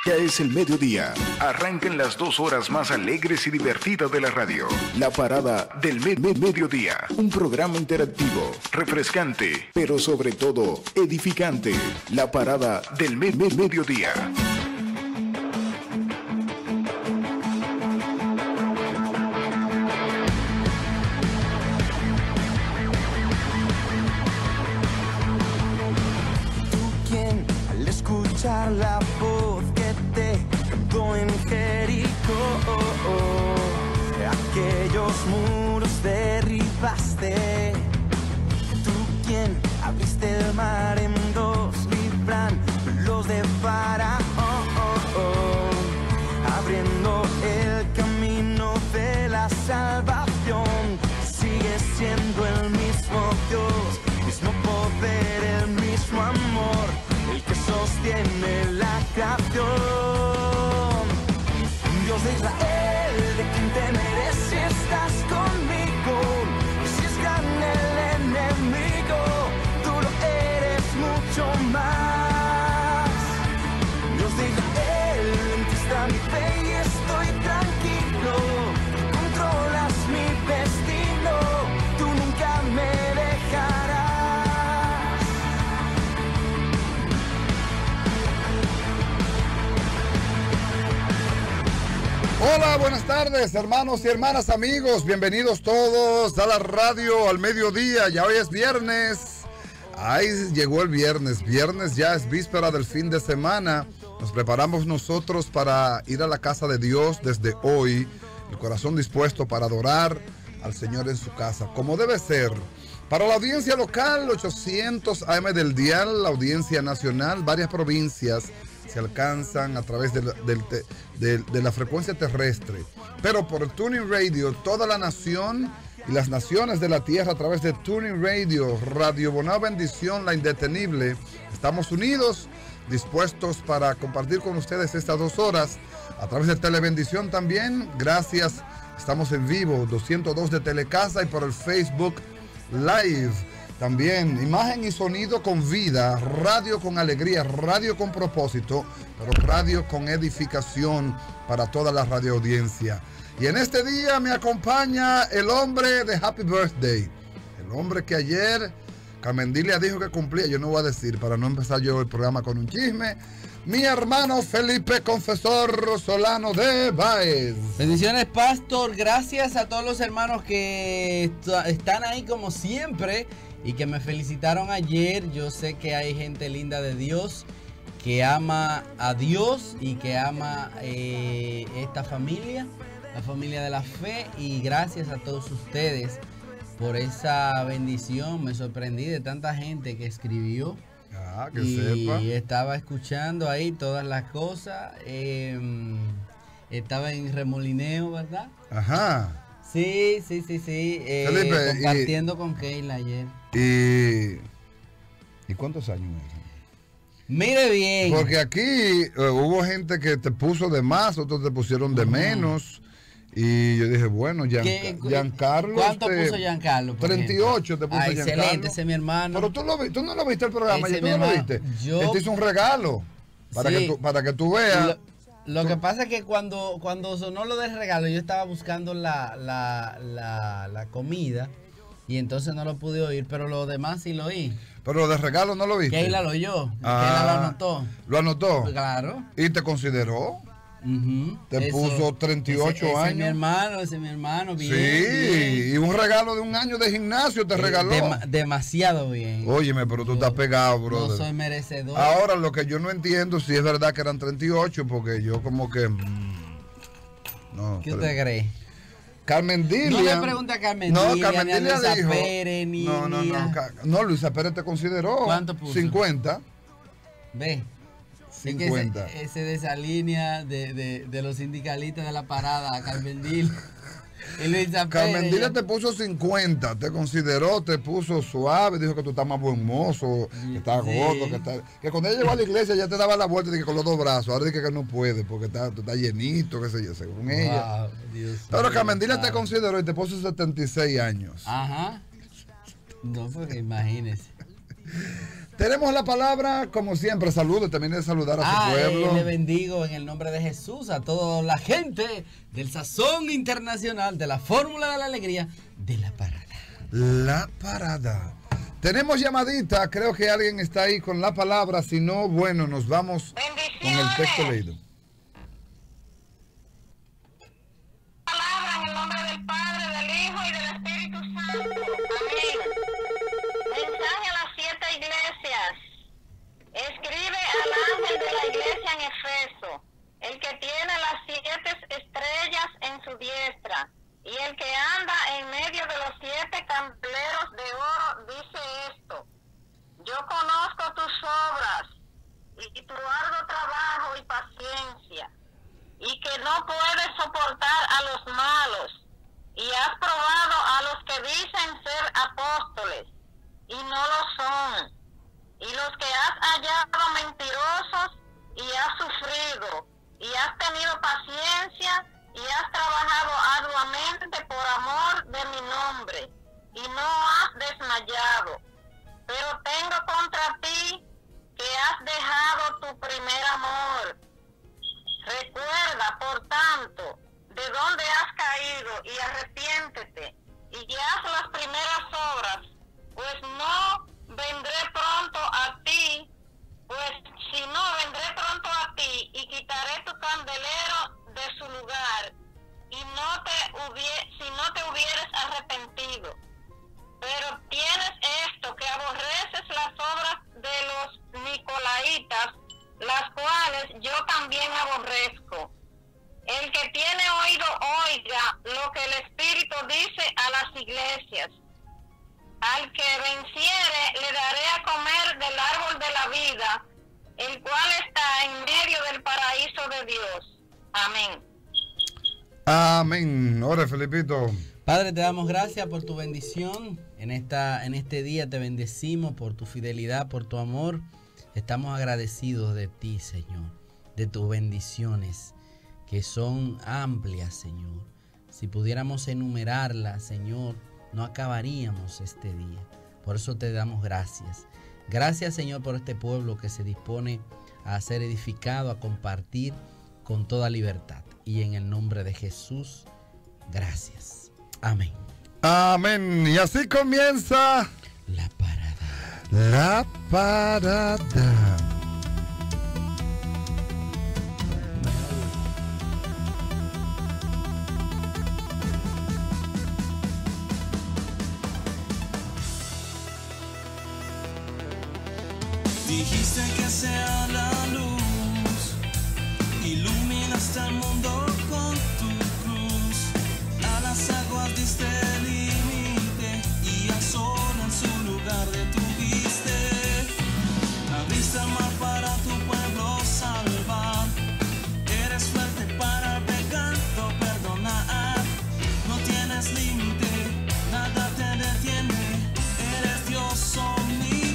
Ya es el mediodía. Arrancan las 2 horas más alegres y divertidas de la radio. La parada del mediodía. Un programa interactivo, refrescante, pero sobre todo edificante. La parada del mediodía. La voz que te cantó en Jericó, aquellos muros derribaste. Tú quien abriste el mar en dos, libran los de Faraón, abriendo el camino de la salvación. Sigues siendo el mismo Dios, mismo poder, el mismo amor, el que sostiene la creación. Dios de Israel, de quien temeré si estás conmigo. Y si es grande el enemigo, tú lo eres mucho más. Dios de Israel, en ti está mi fe y estoy tranquilo. Tú controlas mi destino, tú nunca me dejarás. Hola, buenas tardes, hermanos y hermanas, amigos. Bienvenidos todos a la radio al mediodía. Ya hoy es viernes. Ahí llegó el viernes. Viernes ya es víspera del fin de semana. Nos preparamos nosotros para ir a la casa de Dios desde hoy. El corazón dispuesto para adorar al Señor en su casa, como debe ser. Para la audiencia local, 800 AM del dial, la audiencia nacional, varias provincias se alcanzan a través de la frecuencia terrestre, pero por Tuning Radio, toda la nación y las naciones de la tierra a través de Tuning Radio, Radio Bonao Bendición, la indetenible. Estamos unidos, dispuestos para compartir con ustedes estas 2 horas a través de Telebendición también. Gracias, estamos en vivo, 202 de Telecasa y por el Facebook Live. También imagen y sonido con vida, radio con alegría, radio con propósito, pero radio con edificación para toda la radioaudiencia. Y en este día me acompaña el hombre de Happy Birthday, el hombre que ayer Carmendilia dijo que cumplía, yo no voy a decir para no empezar yo el programa con un chisme. Mi hermano Felipe Confesor Solano de Baez. Bendiciones, pastor. Gracias a todos los hermanos que están ahí como siempre y que me felicitaron ayer. Yo sé que hay gente linda de Dios que ama a Dios y que ama esta familia, la familia de la fe. Y gracias a todos ustedes por esa bendición. Me sorprendí de tanta gente que escribió. Que y sepa. Estaba escuchando ahí todas las cosas. Estaba en remolineo, ¿verdad? Ajá. Sí. Felipe, compartiendo con Keila ayer. ¿Y cuántos años es? Mire bien. Porque aquí hubo gente que te puso de más, otros te pusieron de menos. Y yo dije, bueno, Giancarlo. ¿Cuánto puso Giancarlo? 38 te puso Giancarlo. Excelente, ese es mi hermano. Pero tú no lo viste el programa, Ese tú no lo viste. Él te hizo un regalo para, sí, para que tú veas. Lo que pasa es que cuando sonó lo del regalo, yo estaba buscando la comida y entonces no lo pude oír, pero lo demás sí lo oí. Pero lo del regalo no lo viste. Keila lo oyó, Keila lo anotó. ¿Lo anotó? Claro. ¿Y te consideró? Te puso 38 años. Ese es mi hermano, bien. Sí, y un regalo de 1 año de gimnasio te regaló. Demasiado bien. Óyeme, pero tú estás pegado, brother. No soy merecedor. Ahora, lo que yo no entiendo, si es verdad que eran 38, porque yo como que... no. ¿Qué usted cree? Carmendilia. No le pregunte a Carmendilia. No, Carmendilia ni a Luisa dijo. Pérez, No, Luisa Pérez te consideró. ¿Cuánto puso? 50. Ve. 50. Ese de esa línea de los sindicalistas de la parada, Carmendilia. Y Luisa Pérez. Carmendilia te puso 50, te consideró, te puso suave, dijo que tú estás más buen mozo, que estás gordo, que cuando ella llegó a la iglesia ya te daba la vuelta y que con los 2 brazos, ahora dice que no puede porque tú estás llenito, qué sé yo, según ella. Dios pero Carmendilia te consideró y te puso 76 años. Ajá. No, porque imagínese. Tenemos la palabra, como siempre, saludo, también de saludar a su pueblo. Le bendigo en el nombre de Jesús a toda la gente del Sazón Internacional, de la Fórmula de la Alegría, de La Parada. La Parada. Tenemos llamadita, creo que alguien está ahí con la palabra, si no, bueno, nos vamos con el texto leído. Palabra en el nombre del Padre, del Hijo y del Espíritu Santo. Amén. Mensaje a las 7 iglesias. Escribe al ángel de la iglesia en Efeso, el que tiene las 7 estrellas en su diestra y el que anda en medio de los 7 candeleros de oro, dice esto: yo conozco tus obras y tu arduo trabajo y paciencia, y que no puedes soportar a los malos, y has probado a los que dicen ser apóstoles y no lo son, y los que has hallado mentirosos, y has sufrido y has tenido paciencia y has trabajado arduamente por amor de mi nombre y no has desmayado. Pero tengo contra ti que has dejado tu primer amor. Recuerda, por tanto, de dónde has caído y arrepiéntete y haz las primeras obras, pues no vendré pronto a ti, pues si no vendré pronto a ti y quitaré tu candelero de su lugar y si no te hubieres arrepentido. Pero tienes esto, que aborreces las obras de los nicolaitas, las cuales yo también aborrezco. El que tiene oído, oiga lo que el Espíritu dice a las iglesias. Al que venciere le daré a comer del árbol de la vida, el cual está en medio del paraíso de Dios. Amén. Amén. Ore, Felipito. Padre, te damos gracias por tu bendición. En este día te bendecimos por tu fidelidad, por tu amor. Estamos agradecidos de ti, Señor, de tus bendiciones que son amplias, Señor. Si pudiéramos enumerarlas, Señor, no acabaríamos este día. Por eso te damos gracias. Gracias, Señor, por este pueblo que se dispone a ser edificado, a compartir con toda libertad. Y en el nombre de Jesús, gracias. Amén. Amén. Y así comienza La Parada. La Parada. Dijiste que sea la luz, iluminaste al mundo con tu cruz, a las aguas diste límite y al sol en su lugar detuviste, abriste el mar para tu pueblo salvar, eres fuerte para el pecado perdonar, no tienes límite, nada te detiene, eres Dios omnipotente.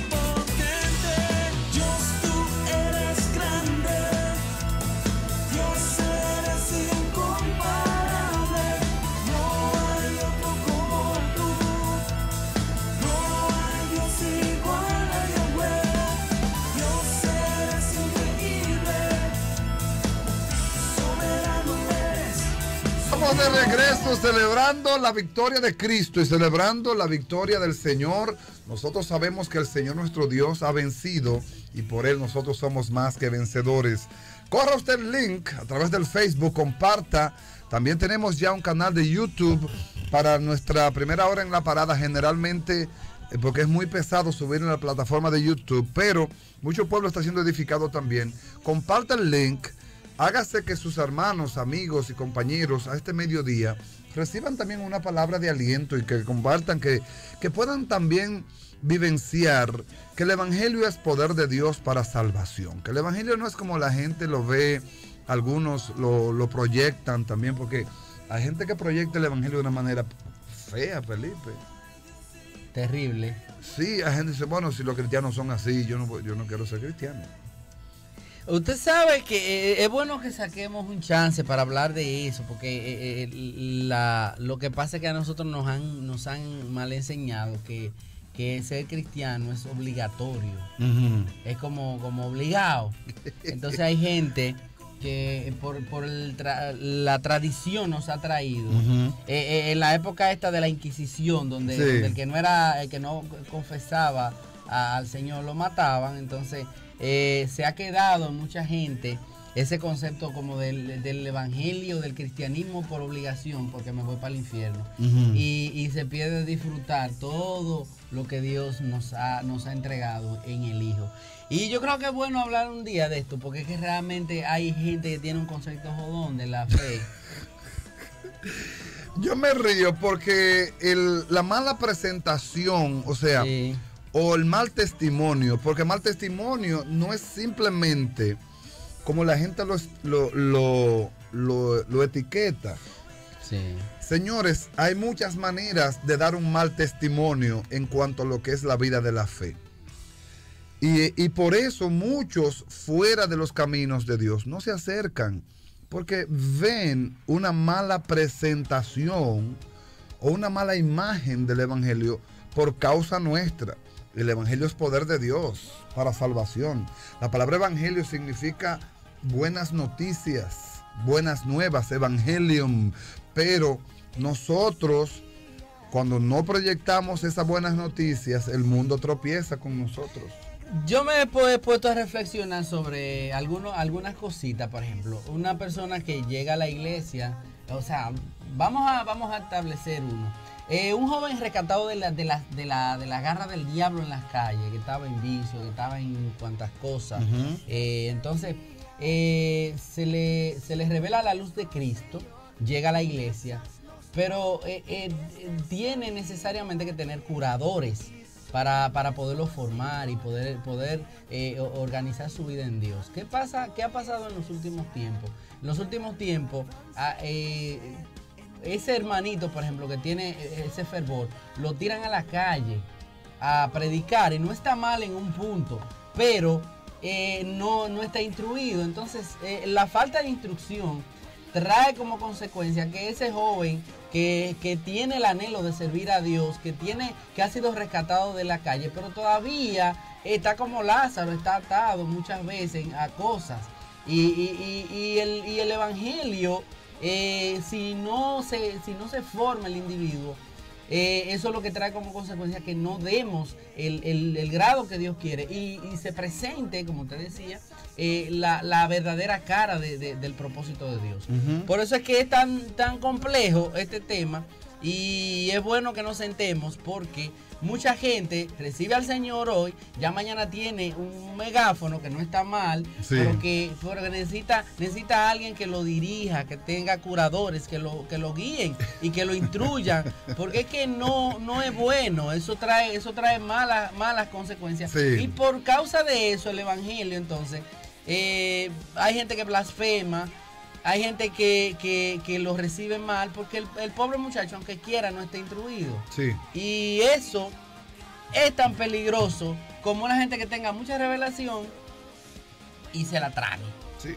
De regreso celebrando la victoria de Cristo y celebrando la victoria del Señor. Nosotros sabemos que el Señor nuestro Dios ha vencido y por Él nosotros somos más que vencedores. Corra usted el link a través del Facebook, comparta. También tenemos ya un canal de YouTube para nuestra primera hora en La Parada, generalmente porque es muy pesado subir en la plataforma de YouTube, pero mucho pueblo está siendo edificado también. Comparta el link. Hágase que sus hermanos, amigos y compañeros a este mediodía reciban también una palabra de aliento y que compartan, que puedan también vivenciar que el Evangelio es poder de Dios para salvación. Que el Evangelio no es como la gente lo ve, algunos lo proyectan también, porque hay gente que proyecta el Evangelio de una manera fea, Felipe. Terrible. Sí, hay gente que dice, bueno, si los cristianos son así, yo no quiero ser cristiano. Usted sabe que es bueno que saquemos un chance para hablar de eso, porque lo que pasa es que a nosotros nos han mal enseñado que que ser cristiano es obligatorio. Ujú. Es como obligado. Entonces hay gente que por la tradición nos ha traído. Ujú. En la época esta de la Inquisición, donde, Sí. donde el que no confesaba al Señor lo mataban, entonces se ha quedado en mucha gente ese concepto como del evangelio, del cristianismo por obligación, porque me voy para el infierno. Ujú. Y se pierde disfrutar todo lo que Dios nos ha entregado en el Hijo. Y yo creo que es bueno hablar un día de esto, porque es que realmente hay gente que tiene un concepto jodón de la fe. Yo me río porque la mala presentación, o sea, Sí. o el mal testimonio, porque mal testimonio no es simplemente como la gente lo etiqueta. Sí. Señores, hay muchas maneras de dar un mal testimonio en cuanto a lo que es la vida de la fe. Y por eso muchos fuera de los caminos de Dios no se acercan, porque ven una mala presentación o una mala imagen del Evangelio por causa nuestra. El Evangelio es poder de Dios para salvación. La palabra Evangelio significa buenas noticias, buenas nuevas, Evangelium. Pero nosotros, cuando no proyectamos esas buenas noticias, el mundo tropieza con nosotros. Yo me he puesto a reflexionar sobre algunas cositas. Por ejemplo, una persona que llega a la iglesia, o sea, vamos a establecer uno. Un joven rescatado de la garra del diablo en las calles, que estaba en vicio, que estaba en cuantas cosas. Ujú. Entonces, se le revela la luz de Cristo, llega a la iglesia, pero tiene necesariamente que tener curadores para poderlo formar y poder organizar su vida en Dios. ¿Qué ha pasado en los últimos tiempos? En los últimos tiempos, ese hermanito, por ejemplo, que tiene ese fervor, lo tiran a la calle a predicar, y no está mal en un punto, pero no está instruido. Entonces, la falta de instrucción trae como consecuencia que ese joven que tiene el anhelo de servir a Dios, que ha sido rescatado de la calle, pero todavía está como Lázaro, está atado muchas veces a cosas. Y el evangelio, si no se forma el individuo, eso es lo que trae como consecuencia que no demos el grado que Dios quiere y se presente, como te decía, la verdadera cara del propósito de Dios. Ujú. Por eso es que es tan complejo este tema, y es bueno que nos sentemos, porque mucha gente recibe al Señor hoy, ya mañana tiene un megáfono, que no está mal, Sí. pero que necesita a alguien que lo dirija, que tenga curadores, que lo guíen y que lo instruyan, porque es que no es bueno, eso trae malas consecuencias. Sí. Y por causa de eso, el evangelio, entonces, hay gente que blasfema, hay gente que lo recibe mal, porque el pobre muchacho, aunque quiera, no está instruido. Sí. Y eso es tan peligroso como una gente que tenga mucha revelación y se la trague. Sí.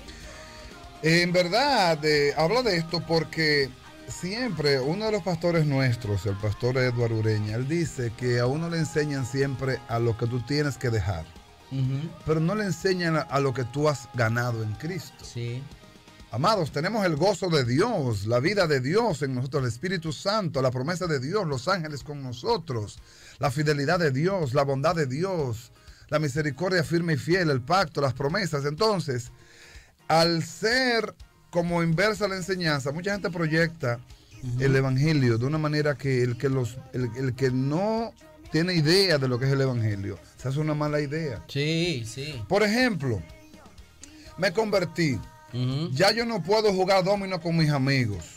En verdad, hablo de esto porque siempre uno de los pastores nuestros, el pastor Eduardo Ureña, él dice que a uno le enseñan siempre a lo que tú tienes que dejar, pero no le enseñan a lo que tú has ganado en Cristo. Sí. Amados, tenemos el gozo de Dios, la vida de Dios en nosotros, el Espíritu Santo, la promesa de Dios, los ángeles con nosotros, la fidelidad de Dios, la bondad de Dios, la misericordia firme y fiel, el pacto, las promesas. Entonces, al ser como inversa la enseñanza, mucha gente proyecta el evangelio de una manera que el que no tiene idea de lo que es el evangelio, se hace una mala idea. Sí, sí. Por ejemplo, me convertí. Ya yo no puedo jugar dominó con mis amigos.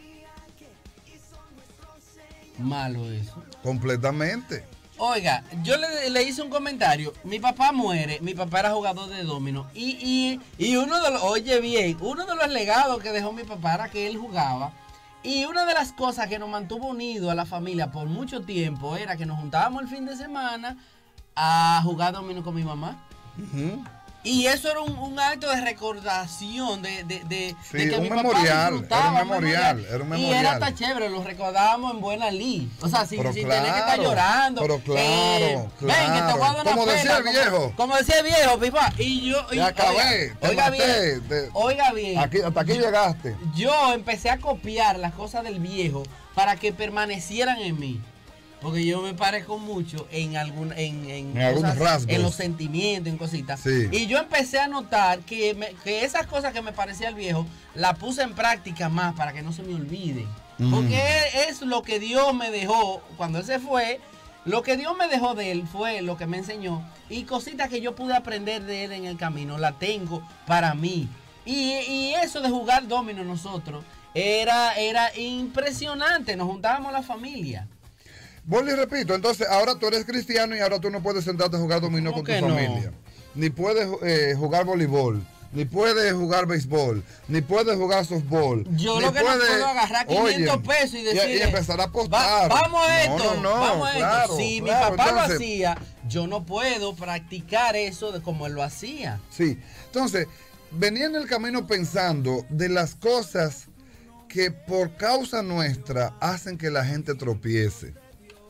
Malo eso. Completamente. Oiga, yo le hice un comentario. Mi papá muere, mi papá era jugador de dominó. Y uno de los, oye bien, uno de los legados que dejó mi papá era que él jugaba. Y una de las cosas que nos mantuvo unidos a la familia por mucho tiempo era que nos juntábamos el fin de semana a jugar dominó con mi mamá. Ujú. Y eso era un acto de recordación de Sí, que un mi papá memorial, disfrutaba, era un memorial, era un Y memorial. era hasta chévere, lo recordábamos en buena lid. O sea, sin Pero tener que estar claro, llorando. pero claro, Ven, que te voy a dar una como decía pela, el viejo. Como decía el viejo, pipa. Y yo. Te acabé, te oiga maté, bien. Oiga bien. hasta aquí llegaste. Yo empecé a copiar las cosas del viejo para que permanecieran en mí. Porque yo me parezco mucho en algunos rasgos. en los sentimientos, en cositas. Sí. Y yo empecé a notar que esas cosas que me parecía el viejo, las puse en práctica más para que no se me olviden. Porque es lo que Dios me dejó cuando él se fue. Lo que Dios me dejó de él fue lo que me enseñó. Y cositas que yo pude aprender de él en el camino, la tengo para mí. Y eso de jugar domino nosotros era impresionante. Nos juntábamos la familia. Vuelvo y repito, entonces ahora tú eres cristiano y ahora tú no puedes sentarte a jugar dominó ¿Cómo con tu que no? familia. Ni puedes jugar voleibol, ni puedes jugar béisbol, ni puedes jugar softball. Yo ni lo que no puedo agarrar 500 pesos y decir. y empezar a apostar. Vamos a esto, No, vamos a esto. claro, Si claro, mi papá entonces, lo hacía, yo no puedo practicar eso de como él lo hacía. Sí, entonces, venía en el camino pensando de las cosas que por causa nuestra hacen que la gente tropiece.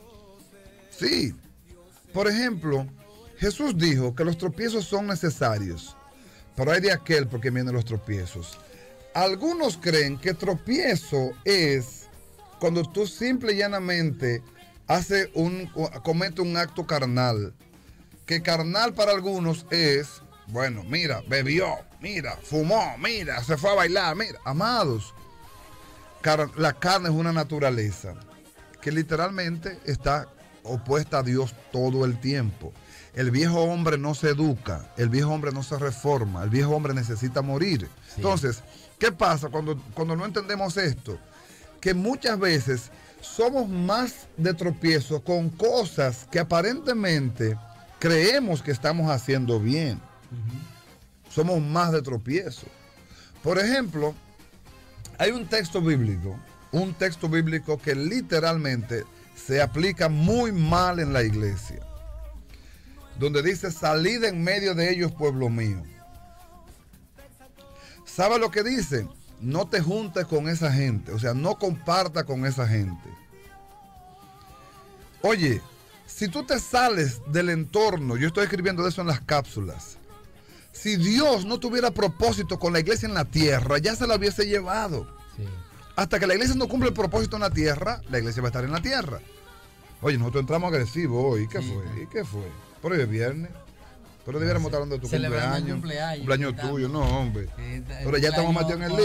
Sí, por ejemplo, Jesús dijo que los tropiezos son necesarios, pero hay de aquel porque vienen los tropiezos. Algunos creen que tropiezo es cuando tú simple y llanamente comete un acto carnal. Que carnal para algunos es, bueno, mira, bebió, mira, fumó, mira, se fue a bailar, mira. Amados, la carne es una naturaleza que literalmente está opuesta a Dios todo el tiempo. El viejo hombre no se educa, el viejo hombre no se reforma, el viejo hombre necesita morir. Sí. Entonces, ¿qué pasa cuando no entendemos esto? Que muchas veces somos más de tropiezo con cosas que aparentemente creemos que estamos haciendo bien. Somos más de tropiezo. Por ejemplo, hay un texto bíblico que literalmente se aplica muy mal en la iglesia, donde dice: salid en medio de ellos, pueblo mío. ¿Sabe lo que dice? No te juntes con esa gente, o sea, no comparta con esa gente. Oye, si tú te sales del entorno, yo estoy escribiendo de eso en las cápsulas, si Dios no tuviera propósito con la iglesia en la tierra, ya se la hubiese llevado. Sí. Hasta que la iglesia no cumple el propósito en la tierra, la iglesia va a estar en la tierra. Oye, nosotros entramos agresivos hoy. ¿Qué fue? ¿Y qué fue? Pero hoy es viernes. Pero debiéramos estar hablando de tu cumpleaños tuyo. No, hombre. Pero ya estamos metidos en el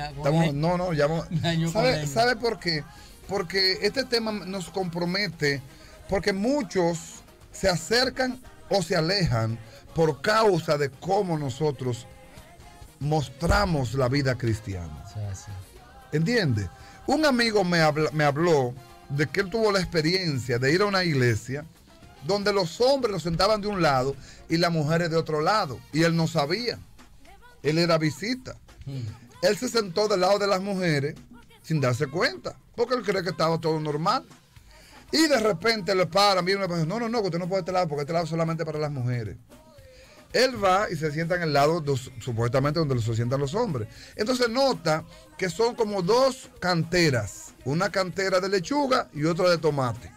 lío. ¿Sabe por qué? Porque este tema nos compromete, porque muchos se acercan o se alejan por causa de cómo nosotros mostramos la vida cristiana. ¿Entiendes? Un amigo me habló de que él tuvo la experiencia de ir a una iglesia donde los hombres los sentaban de un lado y las mujeres de otro lado, y él no sabía. Él era visita. Él se sentó del lado de las mujeres sin darse cuenta, porque él cree que estaba todo normal. Y de repente le paran, viene una persona: no, que usted no puede este lado, porque este lado es solamente para las mujeres. Él va y se sienta en el lado supuestamente donde se sientan los hombres. Entonces nota que son como dos canteras, una cantera de lechuga y otra de tomate.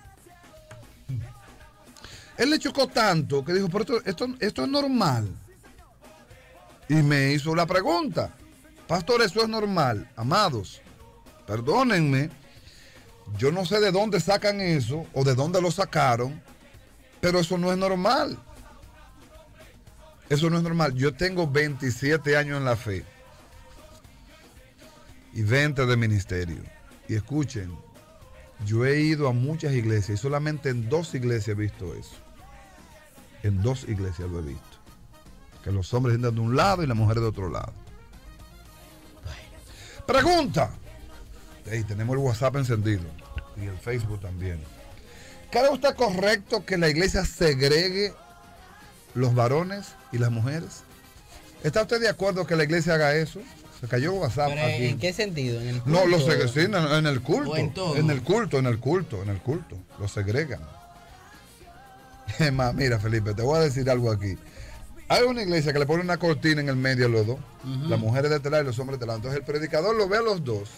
Él le chocó tanto que dijo: pero esto es normal. Y me hizo la pregunta: pastor, ¿eso es normal? Amados, perdónenme, yo no sé de dónde sacan eso o de dónde lo sacaron, pero eso no es normal. Eso no es normal. Yo tengo 27 años en la fe y 20 de ministerio. Y escuchen, yo he ido a muchas iglesias y solamente en 2 iglesias he visto eso. En 2 iglesias lo he visto. Que los hombres sientan de un lado y las mujeres de otro lado. Pregunta. Hey, tenemos el WhatsApp encendido y el Facebook también. ¿Cree usted correcto que la iglesia segregue los varones y las mujeres? ¿Está usted de acuerdo que la iglesia haga eso? Se cayó WhatsApp. ¿Pero aquí. en qué sentido? ¿En el culto? No, lo segregan, sí, en el culto. ¿O en todo? En el culto. Lo segregan. Mira, Felipe, te voy a decir algo aquí. Hay una iglesia que le pone una cortina en el medio a los dos. Las mujeres de este lado y los hombres de este lado. Entonces el predicador lo ve a los dos.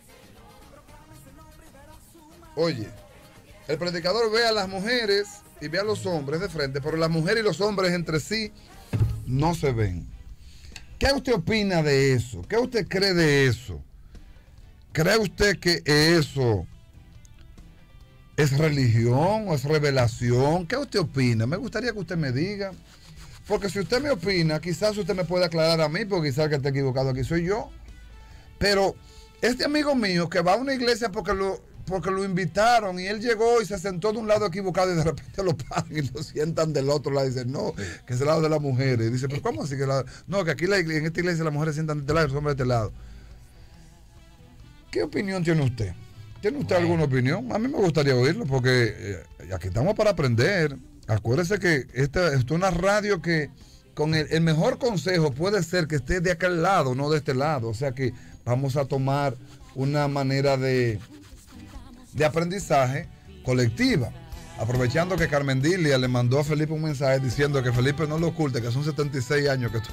Oye, el predicador ve a las mujeres y ve a los hombres de frente, pero las mujeres y los hombres entre sí no se ven. ¿Qué usted opina de eso? ¿Qué usted cree de eso? ¿Cree usted que eso es religión o es revelación? ¿Qué usted opina? Me gustaría que usted me diga. Porque si usted me opina, quizás usted me puede aclarar a mí, porque quizás el que está equivocado aquí soy yo. Pero este amigo mío que va a una iglesia porque lo invitaron y él llegó y se sentó de un lado equivocado y de repente lo paran y lo sientan del otro lado y dicen, no, que es el lado de las mujeres. Y dice, pero ¿cómo así que no, que aquí en esta iglesia las mujeres se sientan de este lado y los hombres de este lado? ¿Qué opinión tiene usted? ¿Tiene usted alguna opinión? A mí me gustaría oírlo porque aquí estamos para aprender. Acuérdese que esta es una radio que con el mejor consejo puede ser que esté de aquel lado, no de este lado. O sea que vamos a tomar una manera de aprendizaje colectiva. Aprovechando que Carmen Dilia le mandó a Felipe un mensaje diciendo que Felipe no lo oculte, que son 76 años que tú.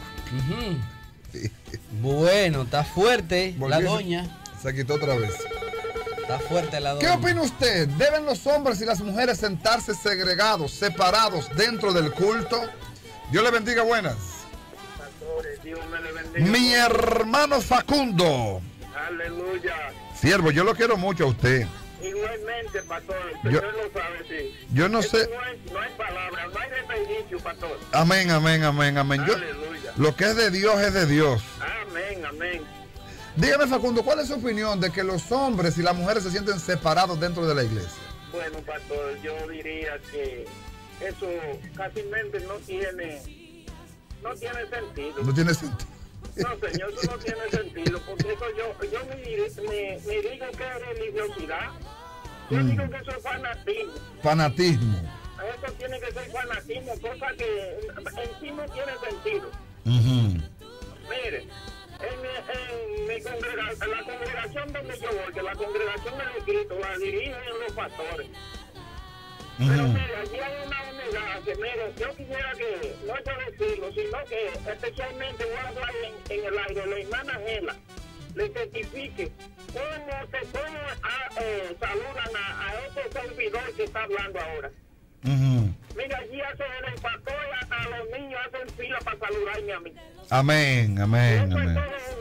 Bueno, está fuerte la doña. Se quitó otra vez. Está fuerte la doña. ¿Qué opina usted? ¿Deben los hombres y las mujeres sentarse segregados, separados dentro del culto? Dios le bendiga, buenas. Dios me le bendiga. Mi hermano Facundo. Aleluya. Siervo, yo lo quiero mucho a usted. Igualmente, pastor. El Señor lo sabe, sí. Yo no sé. No hay palabras, no hay desperdicio, pastor. Amén, amén, amén, amén. Aleluya. Lo que es de Dios es de Dios. Amén, amén. Dígame, Facundo, ¿cuál es su opinión de que los hombres y las mujeres se sienten separados dentro de la iglesia? Bueno, pastor, yo diría que eso casi no tiene sentido. No tiene sentido. No, señor, eso no tiene sentido, porque eso yo me digo que es religiosidad. Yo digo que eso es fanatismo. Fanatismo. Eso tiene que ser fanatismo, cosa que en sí no tiene sentido. Mire, en mi congregación, la congregación donde yo voy, que la congregación de Cristo la dirigen los pastores. Pero mire, aquí hay una unidad que, mire, yo quisiera que, no es por decirlo, sino que especialmente voy a hablar en el aire, la hermana Gela, le certifique cómo saludan a ese servidor que está hablando ahora. Mira, allí hacen el pastor, a los niños hacen fila para saludarme a mí. Amén, amén, amén.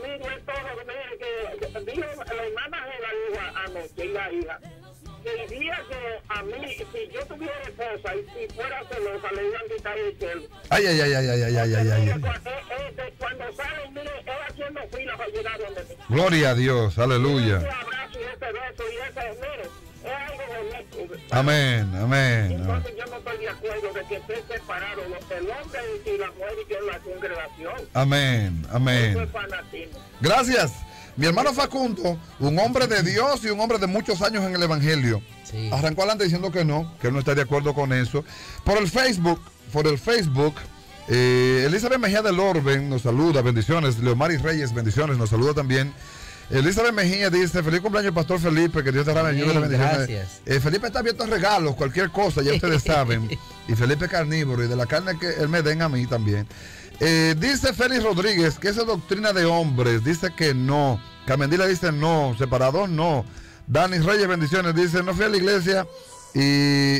Dijo la hermana Gela dijo anoche, y la hija, que el día que a mí, si yo tuviera esposa y fuera celosa, le iban a quitar el cielo. Ay, ay, ay, ay, ay, ay, ay, ay, ay. Cuando salen, mire, él haciendo fila para llegar donde me. Gloria a Dios, aleluya. Ese abrazo y ese beso y ese, mire, es algo bonito. Amén, amén. Entonces yo no estoy de acuerdo de que estén separados el hombre y la mujer y que es la congregación. Amén, amén. Eso es fanatismo. Gracias. Mi hermano Facundo, un hombre de Dios y un hombre de muchos años en el Evangelio, arrancó adelante diciendo que él no está de acuerdo con eso. Por el Facebook, Elizabeth Mejía del Orben nos saluda, bendiciones. Leomaris Reyes, bendiciones, nos saluda también. Elizabeth Mejía dice, feliz cumpleaños, Pastor Felipe, que Dios te bendiga. Gracias. Felipe está abierto a regalos, cualquier cosa, ya ustedes saben. Y Felipe es carnívoro, y de la carne que él me den a mí también. Dice Félix Rodríguez que esa doctrina de hombres, dice que no. Carmendila dice no, separados no. Dani Reyes, bendiciones, dice no fui a la iglesia. Y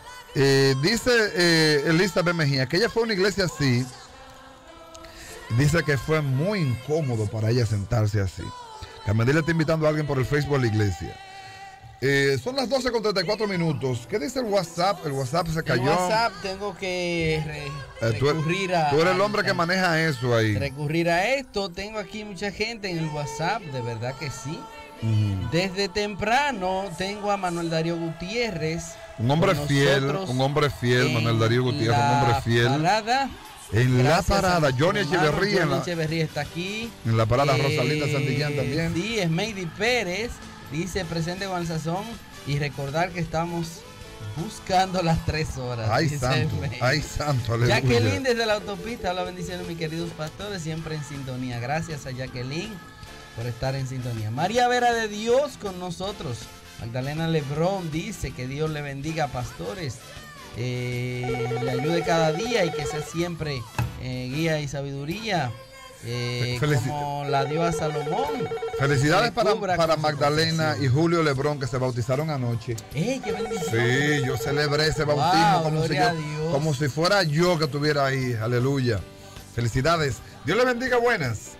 dice Elizabeth Mejía que ella fue a una iglesia así. Dice que fue muy incómodo para ella sentarse así. Carmendila está invitando a alguien por el Facebook a la iglesia. Son las 12:34. ¿Qué dice el WhatsApp? El WhatsApp se cayó. El WhatsApp tengo que recurrir a... Tú eres el hombre que maneja eso ahí. Recurrir a esto. Tengo aquí mucha gente en el WhatsApp, de verdad que sí. Desde temprano tengo a Manuel Darío Gutiérrez. Un hombre fiel, Manuel Darío Gutiérrez, un hombre fiel. En la parada, Johnny Echeverría. Johnny Echeverría está aquí. En la parada, Rosalinda Santillán también. Sí, es Maydi Pérez. Dice presente con el sazón y recordar que estamos buscando las 3 horas. Ay, santo, aleluya. Jacqueline desde la autopista, hola, bendiciones mis queridos pastores, siempre en sintonía. Gracias a Jacqueline por estar en sintonía. María Vera de Dios con nosotros. Magdalena Lebrón dice que Dios le bendiga, pastores, le ayude cada día y que sea siempre guía y sabiduría, Felici- como la dio a Salomón. Felicidades Que cubra para con su Magdalena y protección. Julio Lebrón, que se bautizaron anoche. ¡Qué bendición! Sí, yo celebré ese bautismo gloria a Dios. como si fuera yo que estuviera ahí. Aleluya. Felicidades. Dios le bendiga, buenas.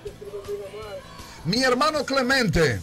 Mi hermano Clemente.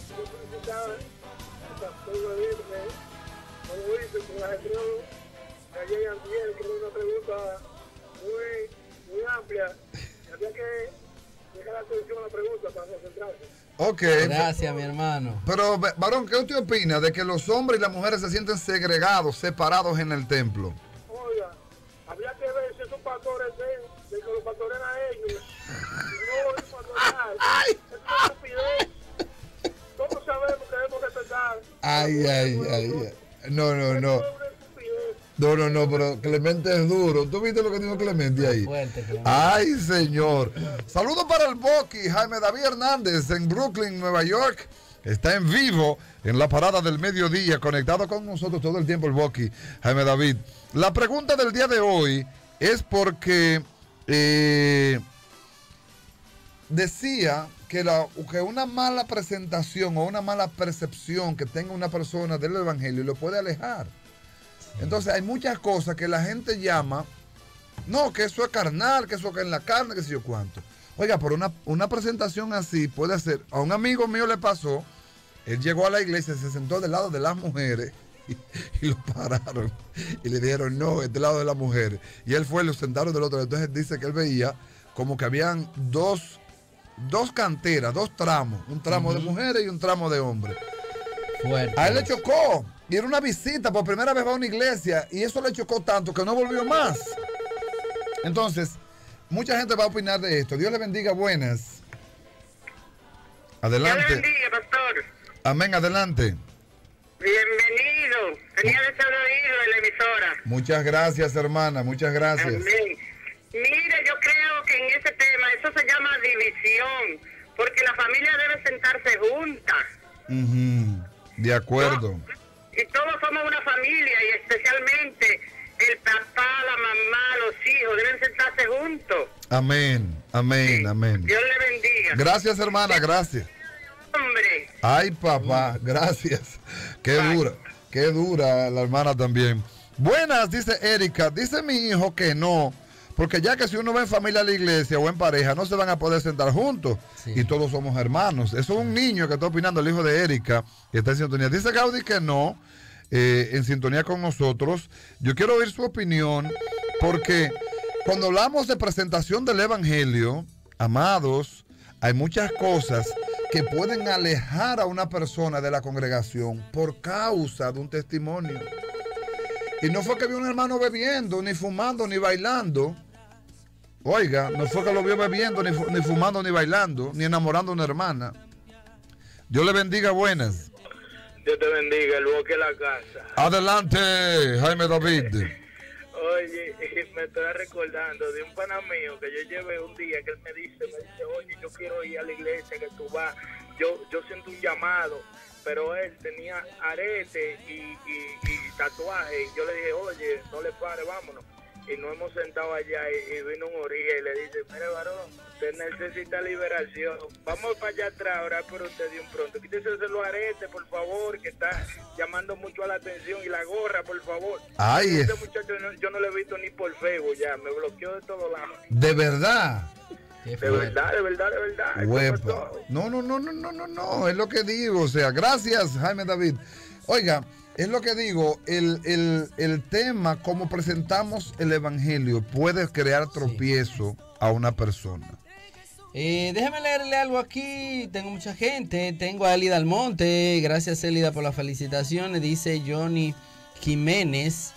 Una pregunta muy amplia. Había que dejar atención a la pregunta para concentrarse. Ok. Gracias, mi hermano. Pero, varón, ¿qué usted opina de que los hombres y las mujeres se sienten segregados, separados en el templo? Oiga, habría que ver si esos pastores de que los pastores a ellos. No, es pastoral. Es una estupidez. Todos sabemos que debemos respetar. Ay. No. Es una estupidez. No, pero Clemente es duro. ¿Tú viste lo que dijo Clemente ahí? Fuerte, Clemente. Ay, señor. Saludos para el Boqui, Jaime David Hernández en Brooklyn, Nueva York. Está en vivo en la parada del mediodía, conectado con nosotros todo el tiempo el Boqui, Jaime David. La pregunta del día de hoy es porque decía que una mala presentación o una mala percepción que tenga una persona del evangelio lo puede alejar. Entonces hay muchas cosas que la gente llama, no, que eso es carnal, que eso es en la carne, que sé yo cuánto. Oiga, pero una presentación así puede ser, a un amigo mío le pasó, él llegó a la iglesia, se sentó del lado de las mujeres y lo pararon y le dijeron, no, es del lado de las mujeres. Y él fue y lo sentaron del otro. Entonces dice que él veía como que habían dos canteras, dos tramos, un tramo de mujeres y un tramo de hombres. Fuerte. A él le chocó. Y era una visita, por primera vez va a una iglesia. Y eso le chocó tanto que no volvió más. Entonces, mucha gente va a opinar de esto. Dios le bendiga, buenas. Adelante. Dios le bendiga, pastor. Amén, adelante. Bienvenido. Tenía de ser oído en la emisora. Muchas gracias, hermana, muchas gracias. Amén. Mire, yo creo que en ese tema eso se llama división, porque la familia debe sentarse junta. Ujú, de acuerdo. Y todos somos una familia, y especialmente el papá, la mamá, los hijos deben sentarse juntos. Amén, amén, Sí. amén. Dios le bendiga. Gracias, hermana, gracias. Hombre, Ay, papá, gracias. Qué dura la hermana también. Buenas, dice Erika. Dice mi hijo que no, porque ya que si uno va en familia a la iglesia o en pareja, no se van a poder sentar juntos. Sí. Y todos somos hermanos. Eso es un niño que está opinando, el hijo de Erika, que está en sintonía. Dice Gaudí que no, en sintonía con nosotros. Yo quiero oír su opinión, porque cuando hablamos de presentación del evangelio, amados, hay muchas cosas que pueden alejar a una persona de la congregación por causa de un testimonio. Y no fue que vio un hermano bebiendo, ni fumando, ni bailando. Oiga, no fue que lo vio bebiendo, ni fumando, ni bailando, ni enamorando a una hermana. Dios le bendiga, buenas. Dios te bendiga, el boque la casa. Adelante, Jaime David. Oye, me estoy recordando de un pana mío que yo llevé un día que él me dice, oye, yo quiero ir a la iglesia que tú vas, yo siento un llamado, pero él tenía arete y tatuaje, y yo le dije, oye, no le pares, vámonos. Y nos hemos sentado allá y vino un orilla y le dice, mire varón, usted necesita liberación, vamos para allá atrás a orar por usted de un pronto, quítese los aretes, por favor, que está llamando mucho a la atención, y la gorra, por favor. Ay, Este muchacho yo no lo he visto ni por Facebook ya, me bloqueó de todos lados. de verdad. Qué De fuerte. verdad, de verdad, de verdad. Eso Huepa. pasó. No, es lo que digo, o sea, gracias, Jaime David. Oiga, es lo que digo, el tema, como presentamos el evangelio, puede crear tropiezo a una persona. Déjame leerle algo aquí. Tengo mucha gente. Tengo a Elida Almonte. Gracias, Elida, por las felicitaciones. Dice Johnny Jiménez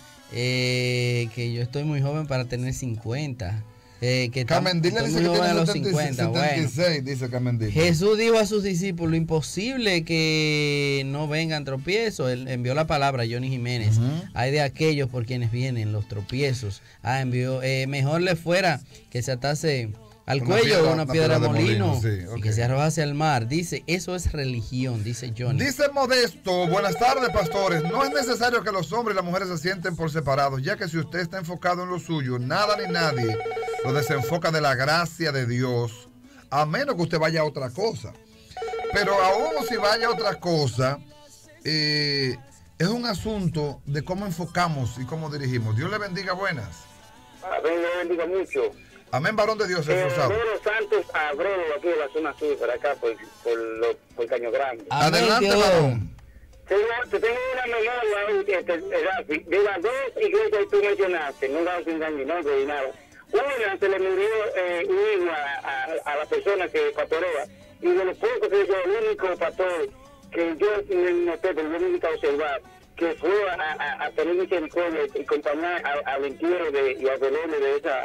que yo estoy muy joven para tener 50. Carmen Dile estoy dice muy que joven a tiene los 50. Bueno. 76, dice Carmen Dile. Jesús dijo a sus discípulos, imposible que no vengan tropiezos. Él envió la palabra a Johnny Jiménez. Hay de aquellos por quienes vienen los tropiezos. Envió, mejor le fuera que se atase al Una cuello piedra- una una piedra de piedra de molino, molino, sí, ok. y que se arrojase al mar. Dice, eso es religión, dice Johnny. Dice Modesto, buenas tardes, pastores. No es necesario que los hombres y las mujeres se sienten por separados, ya que si usted está enfocado en lo suyo, nada ni nadie lo desenfoca de la gracia de Dios, a menos que usted vaya a otra cosa. Pero aún si vaya a otra cosa, es un asunto de cómo enfocamos y cómo dirigimos. Dios le bendiga, buenas. Amén, le bendiga mucho. Amén, varón de Dios, esforzado. Pedro Santos Abreu, aquí de la zona sur, por acá, por Caño Grande. Amén, Adelante, Dios. varón. Te tengo una memoria, Rafi, de las dos iglesias que tú mencionaste, no vamos a engañar ni nombre ni nada. Una se le murió un hijo a la persona que pastorea, y de los pocos que yo, el único pastor que yo noté, pero yo me invito a observar, que fue a tener misericordia y acompañar al entierro y al velorio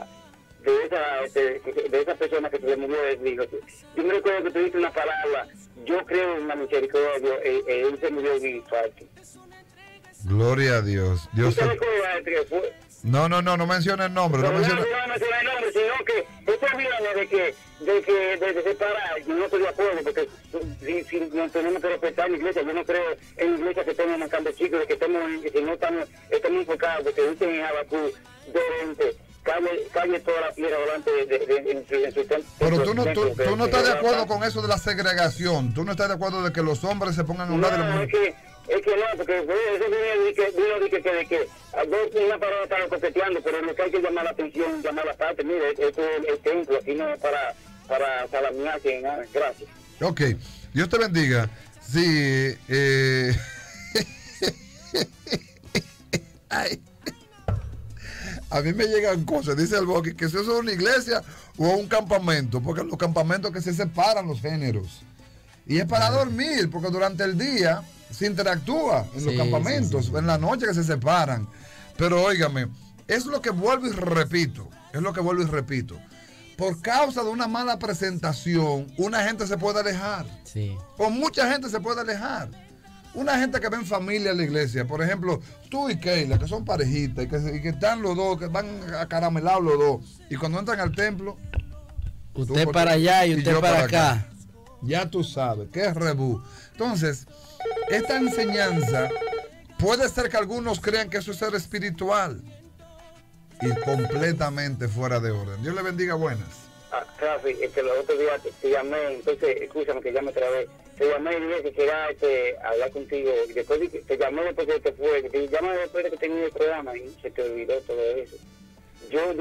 de esa persona que se le murió de hijo. Yo me recuerdo que tú dijiste una palabra, yo creo en la misericordia de Dios, él se murió de infarto. Gloria a Dios. Dios ¿Tú te recuerdas que fue? No menciona el nombre. No menciona... No menciona el nombre, sino que esta viene de separar, yo no estoy de acuerdo, porque si no tenemos que respetar la iglesia, yo no creo en la iglesia que estemos marcando chicos, que si no estamos enfocados, que dicen en Habacuc 2:20, calle toda la piedra delante en su templo. Pero tú no estás de acuerdo con eso de la segregación. Tú no estás de acuerdo de que los hombres se pongan a un lado de las mujeres. Es que no, porque eso viene de que una palabra está coqueteando, pero lo que hay que llamar la atención, llamar la parte. Mire, esto es el templo, aquí no es para salamiarse, nada. Gracias. Ok, Dios te bendiga. Sí, Ay. A mí me llegan cosas, dice el Boqui, que si eso es una iglesia o un campamento, porque los campamentos que se separan los géneros. Y es para dormir, porque durante el día se interactúa en los campamentos, en la noche que se separan. Pero óigame, es lo que vuelvo y repito, Por causa de una mala presentación, una gente se puede alejar. Sí. O mucha gente se puede alejar. Una gente que ve en familia en la iglesia, por ejemplo, tú y Keila, que son parejitas y que están los dos, que van acaramelados los dos, y cuando entran al templo, usted para allá y usted yo para acá. Ya tú sabes, que es rebú. Entonces, esta enseñanza puede ser que algunos crean que eso es ser espiritual y completamente fuera de orden. Dios le bendiga, buenas. Rafi, los otros días te llamé, entonces, escúchame que llame otra vez. Te llamé y dije que quería hablar contigo. Y después te llamé después que te fue. Te llamé después de que tenía el programa y se te olvidó todo eso. Yo,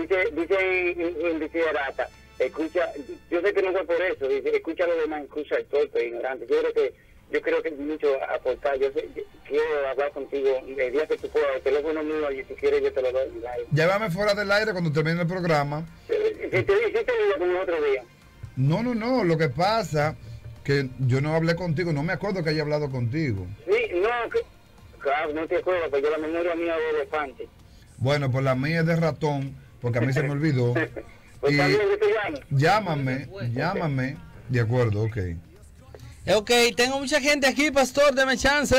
dice Arata, escucha, yo sé que no fue por eso, dice, escucha lo demás, escucha el torpe, ignorante. Yo creo que es mucho aportar. Yo quiero hablar contigo el día que tú puedas, el teléfono mío, y si quieres yo te lo doy. Llévame fuera del aire cuando termine el programa. Si te digo como otro día. No, lo que pasa que yo no hablé contigo, no me acuerdo que haya hablado contigo. Sí, claro, no te acuerdas, porque yo la memoria mía es de elefante. Bueno, pues la mía es de ratón, porque a mí se me olvidó. Pues está bien, yo te llamo. Llámame. De acuerdo, ok. Ok, tengo mucha gente aquí, pastor, deme chance,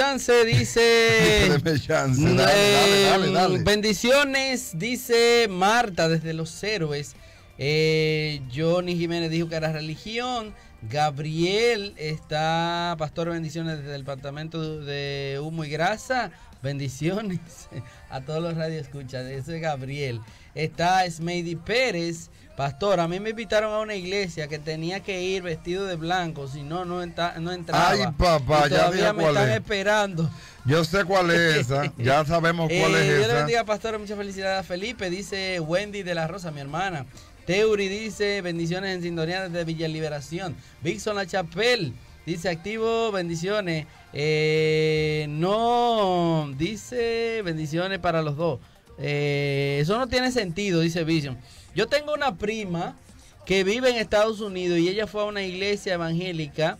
dice... Deme chance, dale. Bendiciones, dice Marta, desde Los Héroes. Johnny Jiménez dijo que era religión. Gabriel está, pastor, bendiciones desde el departamento de Humo y Grasa. Bendiciones a todos los radioescuchas, eso es Gabriel. Está Smady Pérez. Pastor, a mí me invitaron a una iglesia que tenía que ir vestido de blanco, si no entraba. Ay, papá, y ya todavía me están es. esperando. Yo sé cuál es esa, ya sabemos cuál es Dios esa. le bendiga, pastor, muchas felicidades a Felipe, dice Wendy de la Rosa, mi hermana. Teuri dice, bendiciones en sintonía desde Villa Liberación. Vixon La Chapelle dice, activo, bendiciones. No, dice, bendiciones para los dos. Eso no tiene sentido, dice Vision. Yo tengo una prima que vive en Estados Unidos y ella fue a una iglesia evangélica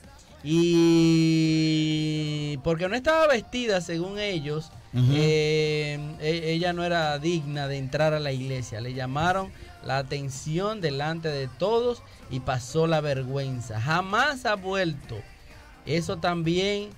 y porque no estaba vestida según ellos, ella no era digna de entrar a la iglesia. Le llamaron la atención delante de todos y pasó la vergüenza. Jamás ha vuelto. Eso también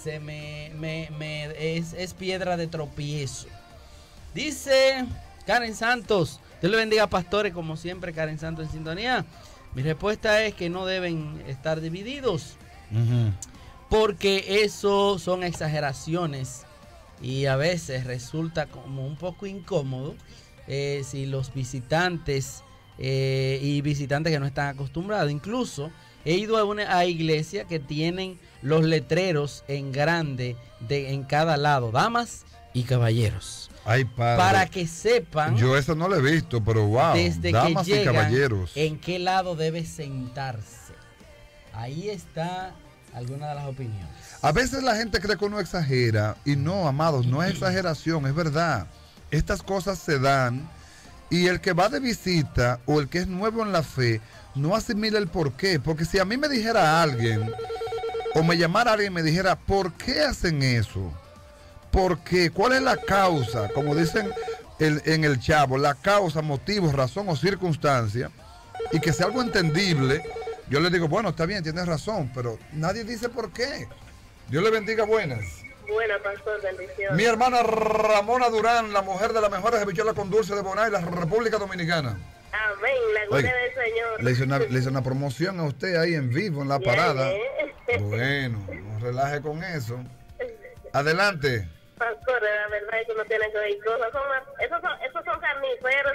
es piedra de tropiezo. Dice Karen Santos, Dios le bendiga, pastores, como siempre, Karen Santos en sintonía. Mi respuesta es que no deben estar divididos, porque eso son exageraciones y a veces resulta como un poco incómodo si los visitantes y visitantes que no están acostumbrados. Incluso he ido a iglesias que tienen los letreros en grande en cada lado, damas y caballeros. Ay, padre. Para que sepan. Yo eso no lo he visto, pero wow. Desde Damas que llegan, y caballeros. en qué lado debe sentarse. Ahí está alguna de las opiniones. A veces la gente cree que uno exagera y no, amados, no es exageración, es verdad. Estas cosas se dan y el que va de visita o el que es nuevo en la fe no asimila el por qué. Porque si a mí me dijera alguien o me llamara alguien y me dijera, ¿por qué hacen eso? ¿Por qué? ¿Cuál es la causa? Como dicen en el Chavo, la causa, motivo, razón o circunstancia, y que sea algo entendible, yo le digo, bueno, está bien, tienes razón, pero nadie dice por qué. Dios le bendiga, buenas. Buenas, pastor, bendiciones. Mi hermana Ramona Durán, la mujer de las mejores habichuelas con dulce de Bonay, la República Dominicana. Amén, la gloria del Señor. Le hice una promoción a usted ahí en vivo, en la parada. Bueno, no relaje con eso. Adelante. Pastor, la verdad es que uno tiene que oír cosas. Esos son carniceros,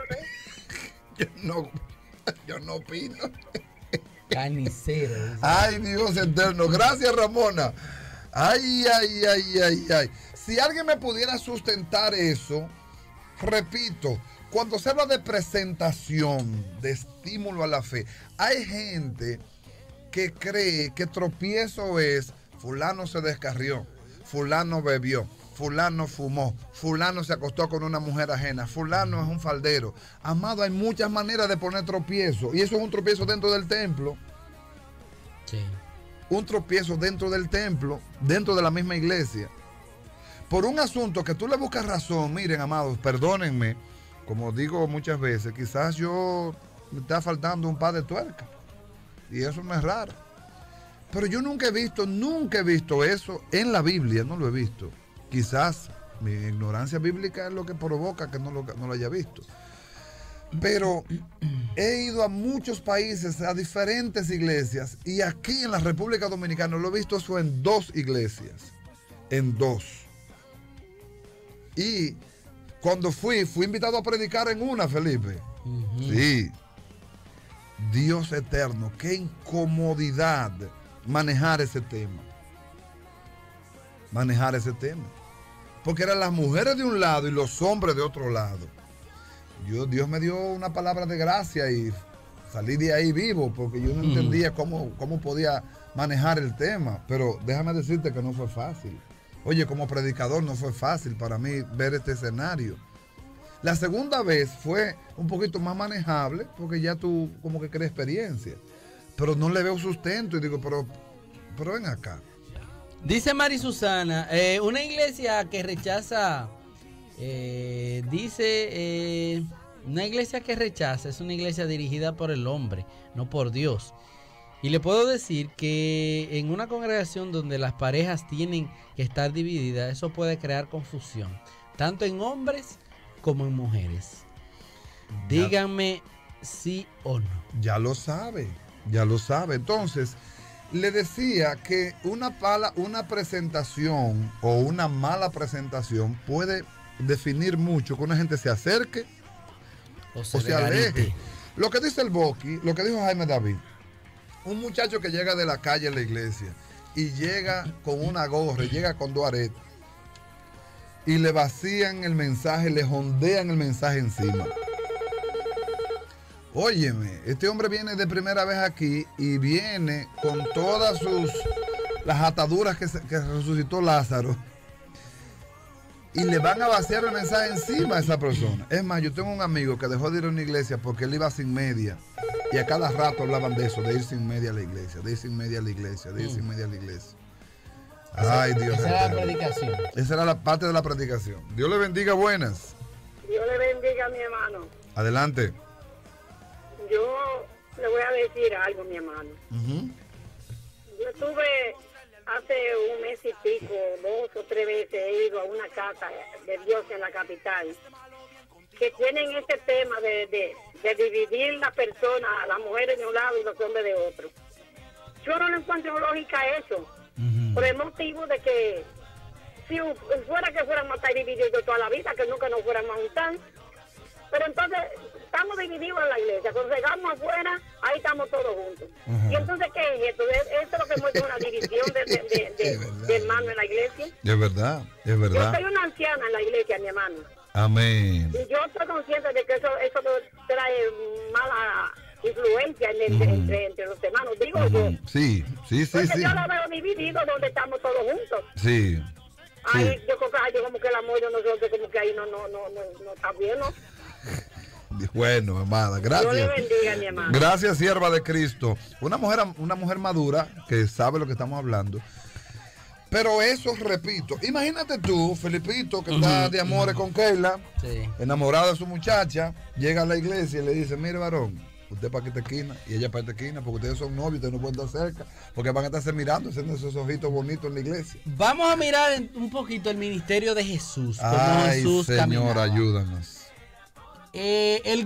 esa gente. Yo no opino. Carnicero. Ay, Dios eterno. Gracias, Ramona. Ay. Si alguien me pudiera sustentar eso, repito, cuando se habla de presentación, de estímulo a la fe, hay gente que cree que tropiezo es fulano se descarrió, fulano bebió, fulano fumó, fulano se acostó con una mujer ajena, fulano es un faldero. Amado, hay muchas maneras de poner tropiezo. Y eso es un tropiezo dentro del templo. Sí. Un tropiezo dentro del templo, dentro de la misma iglesia. Por un asunto que tú le buscas razón. Miren, amados, perdónenme, como digo muchas veces, quizás yo me está faltando un par de tuercas. Y eso no es raro. Pero yo nunca he visto eso en la Biblia, no lo he visto. Quizás mi ignorancia bíblica es lo que provoca que no lo haya visto. Pero he ido a muchos países, a diferentes iglesias, y aquí en la República Dominicana lo he visto eso en 2 iglesias. En 2. Y cuando fui invitado a predicar en una, Felipe. Sí. Dios eterno, qué incomodidad manejar ese tema. Porque eran las mujeres de un lado y los hombres de otro lado. Dios me dio una palabra de gracia y salí de ahí vivo, porque yo no entendía cómo podía manejar el tema. Pero déjame decirte que no fue fácil. Oye, como predicador no fue fácil para mí ver este escenario. La segunda vez fue un poquito más manejable, porque ya tú como que crees experiencia. Pero no le veo sustento y digo, pero ven acá. Dice Mari Susana, una iglesia que rechaza, una iglesia que rechaza es una iglesia dirigida por el hombre, no por Dios. Y le puedo decir que en una congregación donde las parejas tienen que estar divididas, eso puede crear confusión, tanto en hombres como en mujeres. Díganme sí o no. Ya lo sabe. Entonces, le decía que una presentación o una mala presentación puede definir mucho que una gente se acerque o se aleje. Lo que dice el Boqui, lo que dijo Jaime David, un muchacho que llega de la calle a la iglesia y llega con una gorra, llega con 2 aretes y le vacían el mensaje, le jondean el mensaje encima. Óyeme, este hombre viene de primera vez aquí y viene con todas las ataduras que resucitó Lázaro, y le van a vaciar el mensaje encima a esa persona. Es más, yo tengo un amigo que dejó de ir a una iglesia porque él iba sin media, y a cada rato hablaban de eso, de ir sin media a la iglesia, de ir sin media a la iglesia, de ir sin media a la iglesia. Ay, Dios. Esa era la predicación. Esa era la parte de la predicación. Dios le bendiga, buenas. Dios le bendiga a mi hermano. Adelante. Yo le voy a decir algo, mi hermano. Yo estuve hace un mes y pico, 2 o 3 veces he ido a una casa de Dios en la capital, que tienen este tema de dividir la persona, las mujeres de un lado y los hombres de otro. Yo no le encuentro lógica a eso, por el motivo de que si fuera que fuéramos a estar divididos toda la vida, que nunca nos fuéramos a juntar. Pero entonces, estamos divididos en la iglesia, cuando llegamos afuera, ahí estamos todos juntos. Ajá. Y entonces, ¿qué es esto? Esto es lo que muestra una división de hermanos en la iglesia. Es verdad, es Yo verdad. soy una anciana en la iglesia, mi hermano. Amén. Y yo estoy consciente de que eso trae mala influencia entre los hermanos, digo yo. Sí, sí, sí, Entonces sí. yo lo veo dividido donde estamos todos juntos. Sí. Ay, yo creo que como que el amor de nosotros como que ahí no está bien, ¿no? Bueno, amada, Dios le gracias. bendiga, mi hermano. Gracias, sierva de Cristo. Una mujer madura que sabe lo que estamos hablando. Pero eso, repito, imagínate tú, Felipito, que está de amores con Keila, Sí. enamorada de su muchacha, llega a la iglesia y le dice, mire varón, usted para esta esquina y ella para esta esquina, porque ustedes son novios, ustedes no pueden estar cerca, porque van a estarse mirando, haciendo esos ojitos bonitos en la iglesia. Vamos a mirar un poquito el ministerio de Jesús. Cómo Ay, Jesús Señor, caminaba. ayúdanos. El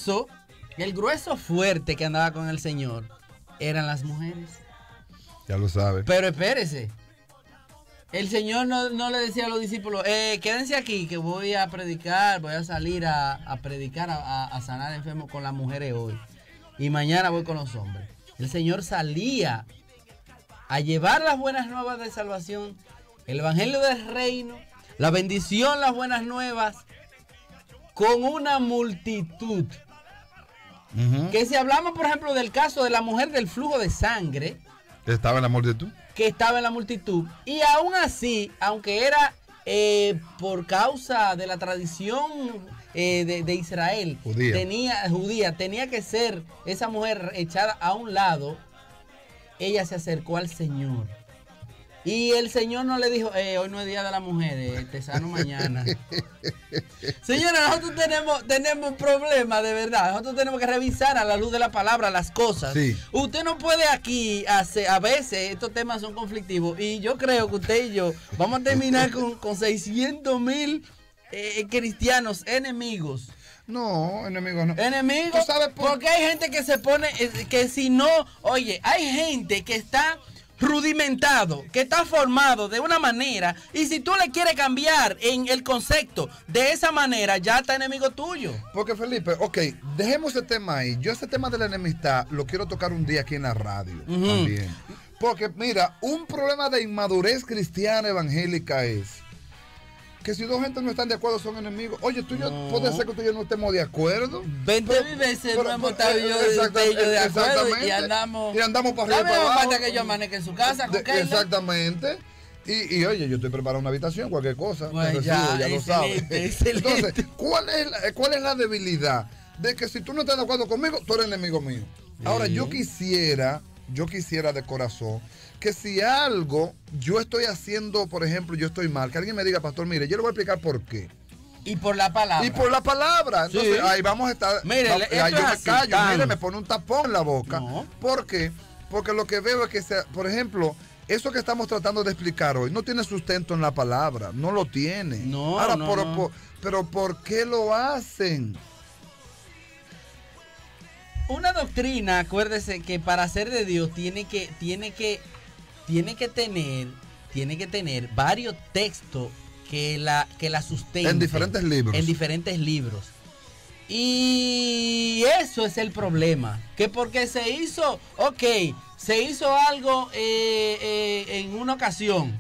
grueso fuerte que andaba con el Señor eran las mujeres. Ya lo sabe. Pero espérese. El Señor no le decía a los discípulos, quédense aquí que voy a predicar, voy a salir a predicar, a sanar enfermos con las mujeres hoy. Y mañana voy con los hombres. El Señor salía a llevar las buenas nuevas de salvación, el evangelio del reino, la bendición, las buenas nuevas, con una multitud. Que si hablamos, por ejemplo, del caso de la mujer del flujo de sangre, ¿Estaba en la multitud? que estaba en la multitud, y aún así, aunque era por causa de la tradición de Israel, Judía. tenía que ser esa mujer echada a un lado, ella se acercó al Señor. Y el Señor no le dijo, hoy no es día de la mujer, te sano mañana. Señora, nosotros tenemos un problema de verdad. Nosotros tenemos que revisar a la luz de la palabra las cosas. Sí. Usted no puede aquí hacer, a veces estos temas son conflictivos. Y yo creo que usted y yo vamos a terminar con 600,000 cristianos enemigos. No, enemigos no. Enemigos, ¿Tú sabes porque hay gente que se pone, que si no, oye, hay gente que está rudimentado, que está formado de una manera, y si tú le quieres cambiar en el concepto de esa manera, ya está enemigo tuyo. Porque Felipe, ok, dejemos ese tema ahí. Yo ese tema de la enemistad lo quiero tocar un día aquí en la radio también. Porque mira, un problema de inmadurez cristiana evangélica es que si dos gente no están de acuerdo son enemigos. Oye, tú y yo, puede ser que tú y yo no estemos de acuerdo. 20 veces no hemos estado yo de acuerdo y andamos para arriba y para abajo. que yo amanezca en su casa con Keila. Exactamente. Y oye, yo estoy preparando una habitación, cualquier cosa. Pues te recibo, ya lo sabes. Excelente. Entonces, ¿cuál es la debilidad? De que si tú no estás de acuerdo conmigo, tú eres enemigo mío. Ahora, yo quisiera de corazón que si algo yo estoy haciendo, por ejemplo, yo estoy mal, que alguien me diga, pastor, mire, yo le voy a explicar por qué. Y por la palabra. Y por la palabra. Entonces, Sí. ahí vamos a estar. Mire, ahí esto yo es me así, callo, tan. mire, me pone un tapón en la boca. No. ¿Por qué? Porque lo que veo es que, por ejemplo, eso que estamos tratando de explicar hoy no tiene sustento en la palabra. No lo tiene. No, Ahora, no, no. pero ¿por qué lo hacen? Una doctrina, acuérdese que para ser de Dios tiene que tener varios textos que la sustenten. En diferentes libros. En diferentes libros. Y eso es el problema. Que porque se hizo algo en una ocasión.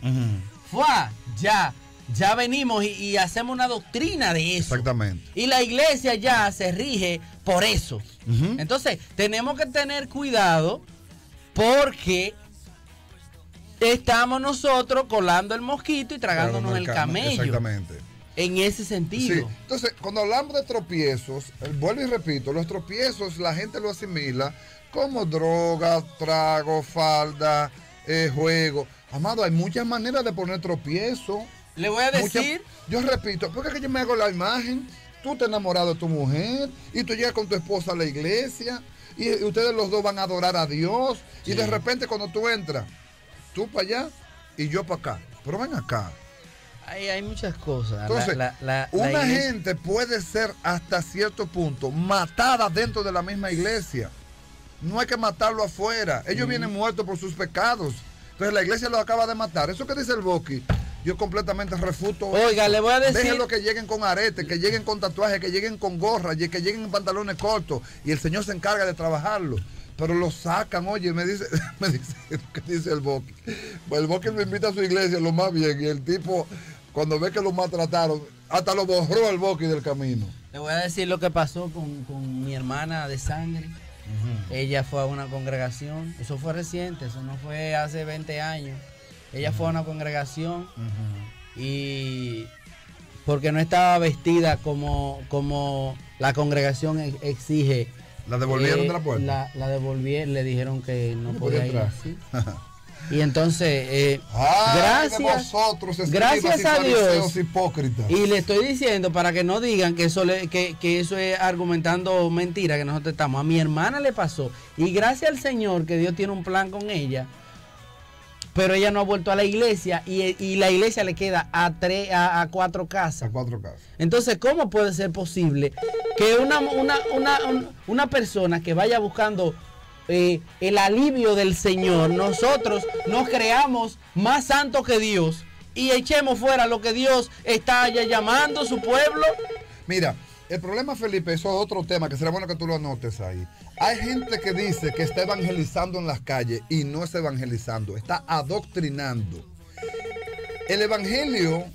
Ya venimos y hacemos una doctrina de eso. Exactamente. Y la iglesia ya se rige por eso. Entonces, tenemos que tener cuidado porque estamos nosotros colando el mosquito y tragándonos el camello. Exactamente. En ese sentido. Sí. Entonces, cuando hablamos de tropiezos, vuelvo y repito, los tropiezos la gente lo asimila como drogas, trago, falda, juego. Amado, hay muchas maneras de poner tropiezo. Le voy a decir. Yo repito, porque es que yo me hago la imagen, tú te enamoras de tu mujer y tú llegas con tu esposa a la iglesia y ustedes los dos van a adorar a Dios y de repente cuando tú entras, tú para allá y yo para acá. Pero ven acá. Hay muchas cosas. Entonces, una gente puede ser hasta cierto punto matada dentro de la misma iglesia. No hay que matarlo afuera. Ellos vienen muertos por sus pecados. Entonces la iglesia los acaba de matar. Eso que dice el Boqui, yo completamente refuto. Oiga, le voy a decir. Déjenlo que lleguen con aretes, que lleguen con tatuajes, que lleguen con gorras, que lleguen en pantalones cortos. Y el Señor se encarga de trabajarlo. Pero lo sacan, oye, me dice ¿qué dice el Boqui? Pues el Boqui me invita a su iglesia, lo más bien. Y el tipo, cuando ve que lo maltrataron, hasta lo borró el Boqui del camino. Le voy a decir lo que pasó con mi hermana de sangre. Ella fue a una congregación, eso fue reciente, eso no fue hace 20 años. Ella fue a una congregación y porque no estaba vestida como la congregación exige. ¿La devolvieron de la puerta? La devolvieron, le dijeron que no podía ir así. Y entonces, gracias a Dios, hipócritas. Y le estoy diciendo para que no digan que eso es argumentando mentira que nosotros estamos. A mi hermana le pasó. Y gracias al Señor que Dios tiene un plan con ella. Pero ella no ha vuelto a la iglesia y la iglesia le queda a 4 casas. A 4 casas. Entonces, ¿cómo puede ser posible que una persona que vaya buscando el alivio del Señor, nosotros nos creamos más santos que Dios y echemos fuera lo que Dios está ya llamando a su pueblo? Mira, el problema, Felipe, eso es otro tema que será bueno que tú lo anotes ahí. Hay gente que dice que está evangelizando en las calles y no está evangelizando, está adoctrinando. El evangelio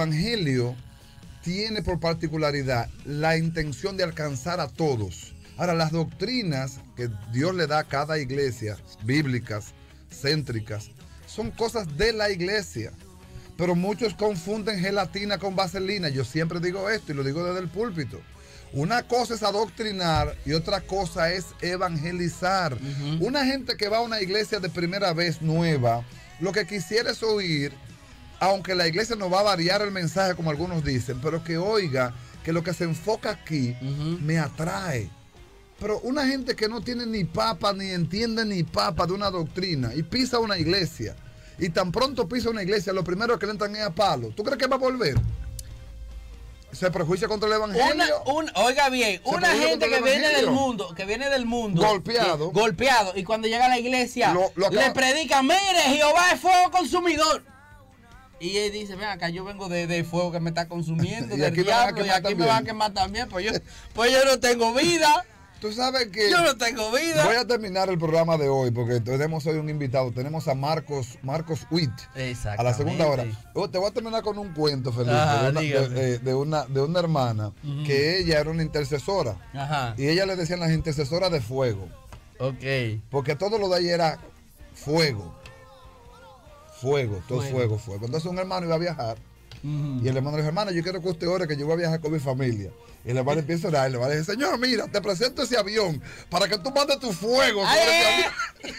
tiene por particularidad la intención de alcanzar a todos. Ahora, las doctrinas que Dios le da a cada iglesia, bíblicas, céntricas, son cosas de la iglesia. Pero muchos confunden gelatina con vaselina. Yo siempre digo esto y lo digo desde el púlpito. Una cosa es adoctrinar y otra cosa es evangelizar. Una gente que va a una iglesia de primera vez nueva, lo que quisiera es oír, aunque la iglesia no va a variar el mensaje como algunos dicen, pero que oiga que lo que se enfoca aquí me atrae. Pero una gente que no tiene ni papa, ni entiende ni papa de una doctrina y pisa una iglesia, y tan pronto pisa una iglesia, lo primero que le entran es a palo. ¿Tú crees que va a volver? Se prejuicia contra el evangelio. Oiga bien, una gente que viene del mundo, golpeado, y cuando llega a la iglesia le predica, mire, Jehová es fuego consumidor. Y él dice, ven acá, yo vengo de fuego que me está consumiendo, del diablo, y aquí me van a quemar también, pues yo no tengo vida. Tú sabes que yo no tengo vida. Voy a terminar el programa de hoy porque tenemos hoy un invitado. Tenemos a Marcos Witt a la segunda hora. Te voy a terminar con un cuento, Felipe, de una hermana que ella era una intercesora. Y ella le decían las intercesoras de fuego. Ok. Porque todo lo de ella era fuego. Fuego. Entonces un hermano iba a viajar. Y el hermano le dijo, hermana, yo quiero que usted ore que yo voy a viajar con mi familia. Y el hermano empieza a orar, y le va a decir, Señor, mira, te presento ese avión para que tú mandes tu fuego sobre ese avión.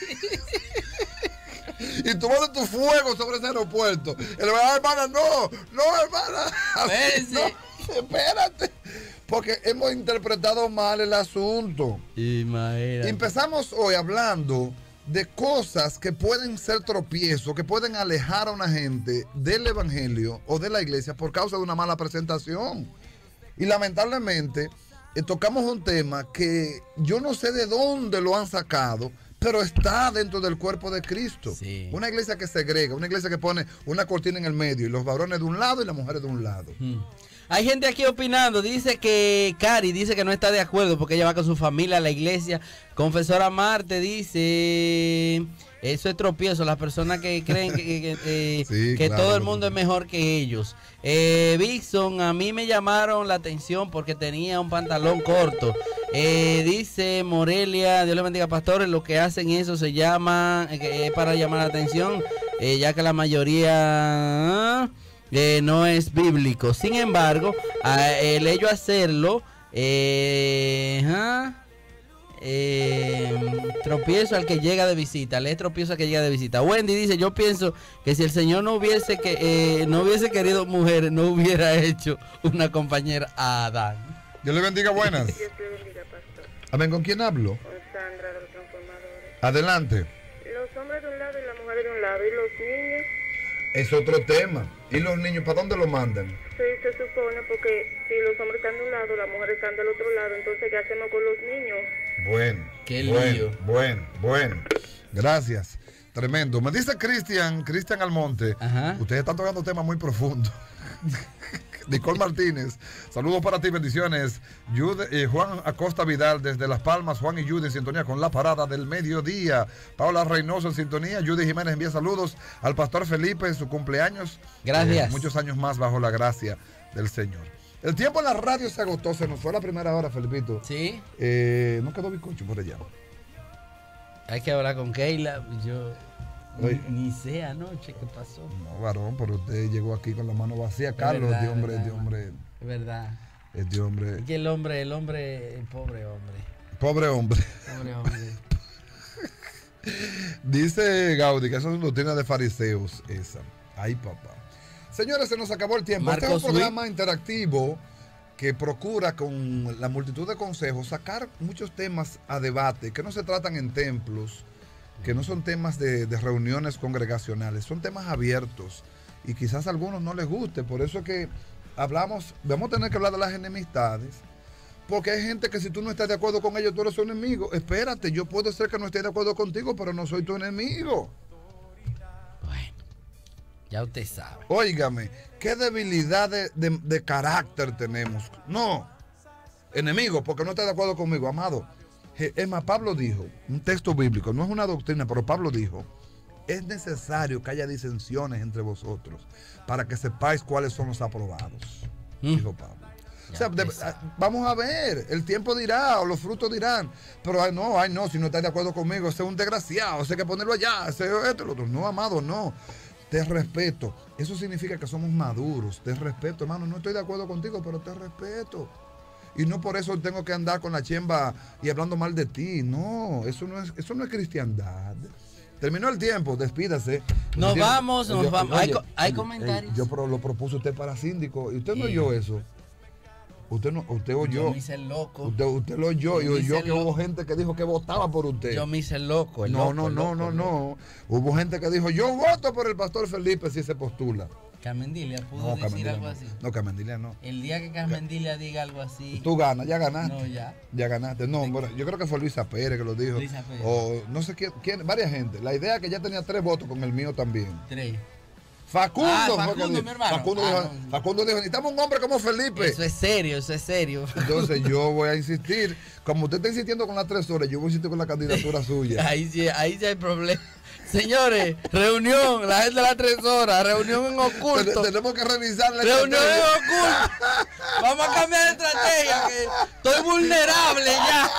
Y tú mandes tu fuego sobre ese aeropuerto. Y le va a decir, hermana, no, hermana. No, espérate. Porque hemos interpretado mal el asunto. Imagínate. Empezamos hoy hablando de cosas que pueden ser tropiezos, que pueden alejar a una gente del evangelio o de la iglesia por causa de una mala presentación. Y lamentablemente tocamos un tema que yo no sé de dónde lo han sacado, pero está dentro del cuerpo de Cristo. Sí. Una iglesia que segrega, una iglesia que pone una cortina en el medio y los varones de un lado y las mujeres de un lado. Hay gente aquí opinando, dice que Cari dice que no está de acuerdo porque ella va con su familia a la iglesia. Confesora Marte dice, eso es tropiezo, las personas que creen que claro, todo el mundo es mejor que ellos. Vixon, a mí me llamaron la atención porque tenía un pantalón corto. Dice Morelia, Dios le bendiga, pastores, lo que hacen eso se llama, para llamar la atención, ya que la mayoría... no es bíblico. Sin embargo, el ello hacerlo, tropiezo al que llega de visita. Le tropiezo al que llega de visita. Wendy dice, yo pienso que si el Señor no hubiese querido mujeres, no hubiera hecho una compañera a Adán. Dios le bendiga, buenas. Dios le bendiga, pastor. Amén, ¿con quién hablo? Con Sandra de los Transformadores. Adelante. Los hombres de un lado y las mujeres de un lado, y los niños. Es otro tema. ¿Y los niños para dónde los mandan? Sí, se supone, porque si los hombres están de un lado, las mujeres están del otro lado, entonces ¿qué hacemos con los niños? Bueno. Qué lío. Bueno. Gracias. Tremendo. Me dice Cristian Almonte. Ajá. Ustedes están tocando temas muy profundos. Nicole Martínez, saludos para ti, bendiciones. Juan Acosta Vidal desde Las Palmas, Juan y Judy en sintonía con la parada del mediodía. Paula Reynoso en sintonía, Judy Jiménez envía saludos al pastor Felipe en su cumpleaños. Gracias. Muchos años más bajo la gracia del Señor. El tiempo en la radio se agotó, se nos fue la primera hora, Felipito. Sí. No quedó bizcocho por allá. Hay que hablar con Keila. Yo ni sé anoche qué pasó. No, varón, pero usted llegó aquí con la mano vacía. Carlos, verdad, este hombre, verdad. este hombre. Es verdad. Este hombre. Es que el pobre hombre. Pobre hombre. Pobre hombre. Dice Gaudí que eso es doctrina de fariseos esa. Ay, papá. Señores, se nos acabó el tiempo. Este es un programa interactivo que procura con la multitud de consejos sacar muchos temas a debate que no se tratan en templos, que no son temas de reuniones congregacionales, son temas abiertos y quizás a algunos no les guste. Por eso es que vamos a tener que hablar de las enemistades, porque hay gente que si tú no estás de acuerdo con ellos, tú eres su enemigo. Espérate, yo puedo ser que no esté de acuerdo contigo, pero no soy tu enemigo. Bueno, ya usted sabe. Óigame, qué debilidad de carácter tenemos. No, enemigo, porque no estás de acuerdo conmigo, amado. Es más, Pablo dijo, un texto bíblico, no es una doctrina, pero Pablo dijo, es necesario que haya disensiones entre vosotros para que sepáis cuáles son los aprobados, dijo Pablo. O sea, vamos a ver, el tiempo dirá o los frutos dirán, pero ay no, si no estás de acuerdo conmigo, ese es un desgraciado, ese hay que ponerlo allá, ese esto, el otro. No, amado, no. Te respeto. Eso significa que somos maduros. Te respeto, hermano. No estoy de acuerdo contigo, pero te respeto. Y no por eso tengo que andar con la chemba y hablando mal de ti. No, eso no es cristiandad. Terminó el tiempo, despídase. Nos vamos. Hay comentarios. Yo lo propuse usted para síndico y usted no oyó eso. Usted oyó. Yo me hice el loco. Usted lo oyó y oyó que hubo gente que dijo que votaba por usted. Yo me hice el loco. No. Hubo gente que dijo, yo voto por el pastor Felipe si se postula. Carmendilia pudo decir algo así. No, Carmendilia no. El día que Carmendilia diga algo así. Tú ganas, ya ganaste. No, ya. Ya ganaste. No, bueno, yo creo que fue Luisa Pérez que lo dijo. Luisa Pérez. O no sé quién, varias gente. La idea es que ya tenía 3 votos con el mío también. 3. Facundo, Facundo, mi hermano. Facundo dijo, necesitamos un hombre como Felipe. Eso es serio. Entonces yo voy a insistir, como usted está insistiendo con las 3 horas, yo voy a insistir con la candidatura suya. Ahí sí hay problema. Señores, reunión, la gente de las 3 horas, reunión en oculto. Tenemos que revisar la reunión en oculto. Vamos a cambiar de estrategia, que estoy vulnerable ya.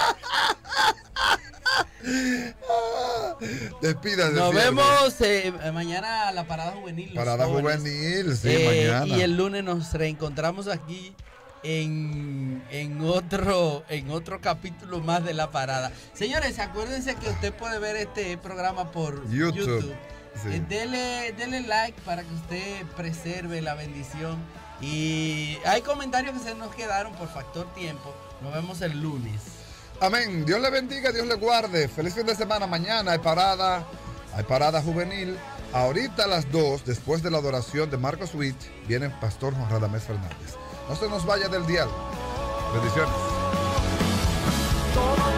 Despídase. Nos vemos mañana a la parada juvenil. Parada juvenil, sí, mañana. Y el lunes nos reencontramos aquí en otro capítulo más de La Parada. Señores, acuérdense que usted puede ver este programa por YouTube. Sí. Dele like para que usted preserve la bendición. Y hay comentarios que se nos quedaron por factor tiempo. Nos vemos el lunes. Amén. Dios le bendiga, Dios le guarde. Feliz fin de semana. Mañana hay parada juvenil. Ahorita a las 2, después de la adoración de Marcos Witt, viene Pastor Juan Radamés Fernández. No se nos vaya del diálogo. Bendiciones.